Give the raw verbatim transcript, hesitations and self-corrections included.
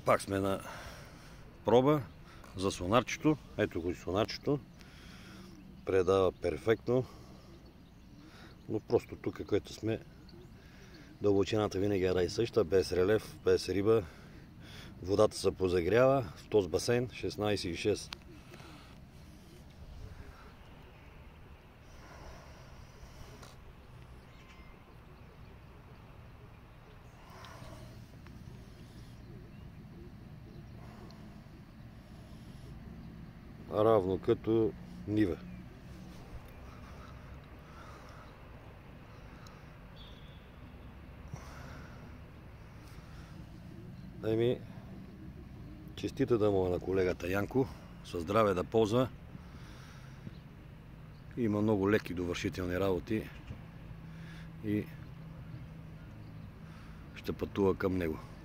Пак сме на проба за сонарчето. Ето го и сонарчето. Предава перфектно. Но просто тук, където сме, дълбочината винаги е една и съща, без релеф, без риба. Водата се позагрява в този басейн шестнайсет и шест. Равно като нива. Еми, честита да му на колегата Янко, със здраве да ползва. Има много леки довършителни работи и ще пътува към него.